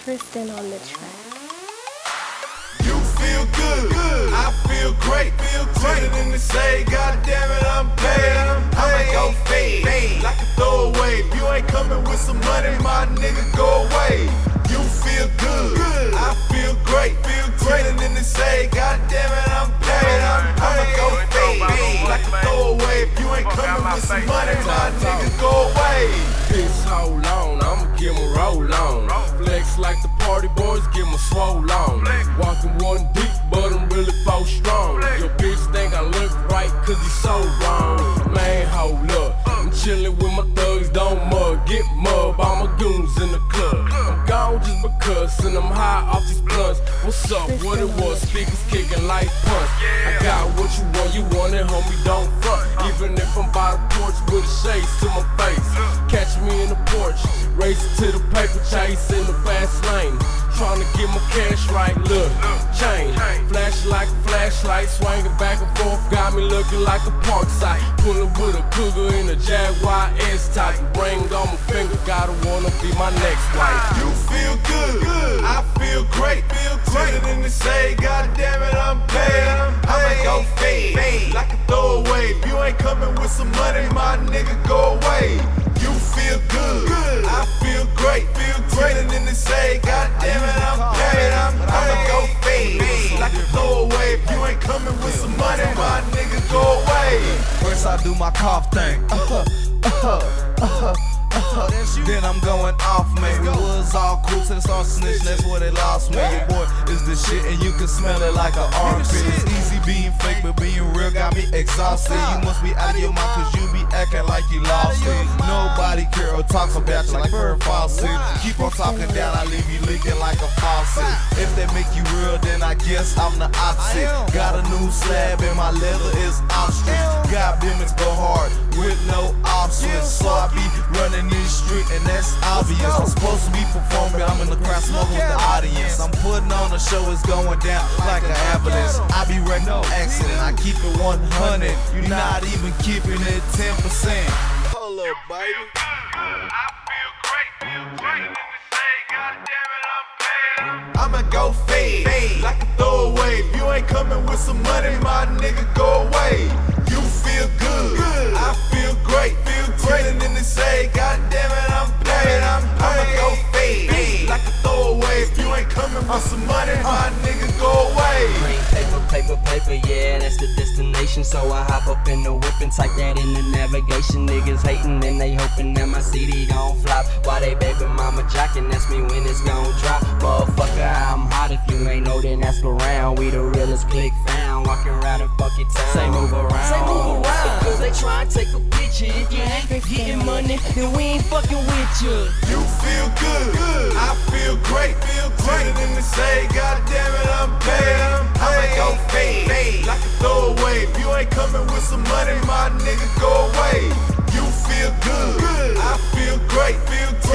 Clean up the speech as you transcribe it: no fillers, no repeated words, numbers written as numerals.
Kristen on the track. You feel good, I feel great, greater than to say, God damn it, I'm paid. I'ma go fade, like a throwaway. If you ain't coming with some money, my nigga, go away. You feel good, I feel great, greater than to say, God damn it, I'm paid. I'ma go fade, like a throwaway. If you ain't coming with some money, my nigga, go away. Bitch, hold on, I'ma give 'em roll on. Flex like the party boys, give 'em swole on. Walking one deep, but I'm really 4 strong. Your bitch think I look right, cause he's so wrong. Man, hold up, I'm chillin' with my thugs, don't mug, get mub, all my goons in the club. I'm gone just because, and I'm high off these blunts. What's up, what it was, speakers kicking like punch. I got what you want it, homie, don't front. Even if I'm by the porch with a shades to my face. Catch me in the porch, racing to the paper chase in the fast lane. Trying to get my cash right, look, chain. Flash like a flashlight, swinging back and forth, got me looking like a park site. Pulling with a cougar in a Jaguar S-type. Ring on my finger, gotta wanna be my next wife. You feel good, I feel great, greater than to say, God damn it, I'm paid. I'ma go fade, like a throwaway. If you ain't coming with some money, my nigga, go away. You feel good, I feel great, greater than to say, God damn it, I'm paid. I'ma go fade, like a throwaway. If you ain't coming with some money, my nigga, go away. First I do my cough thing, then I'm going off, man. We was all cool till they start snitching, that's where they lost me. Your boy is the shit and you can smell it like an armpit. It's easy being fake, but being real got me exhausted. You must be out of your mind cause you be acting like you lost it. Nobody care or talks about you like Farrah Fawcett. Keep on talking down, I leave you leaking like a faucet. If they make you real, then I guess I'm the opposite. Got a new slab and my leather is ostrich. Got business go hard with no options, so I be running this street and that's obvious. I'm supposed to be performing, I'm in the crowd smoking with the audience. I'm putting on a show, it's going down like an avalanche. I be wrecking no accident, I keep it 100. You're not even keeping it 10%. Hold up, baby. I feel great, greater than to say, God damn it, I'm paid. I'ma go fade, like a throwaway. If you ain't coming with some money, my nigga, go away. You feel good, I feel great, greater than to say, God damn it, I'm paid. I'ma go fade, like a throwaway. If you ain't coming with some money, my nigga, go away. Paper, yeah, that's the destination. So I hop up in the whip and type that in the navigation. Niggas hating and they hoping that my CD gon' flop. Why they baby mama jockin', that's me when it's gon' drop. Motherfucker, I'm hot, if you ain't know then ask around. We the realest click found, walking around in fucking town. Say move around, cause they try and take a picture. If you ain't getting money, then we ain't fucking with you. You feel good, I feel great, greater than to say, God damn it, I'm paid. I'ma go fade, like a throwaway. If you ain't coming with some money, my nigga, go away. You feel good, I feel great,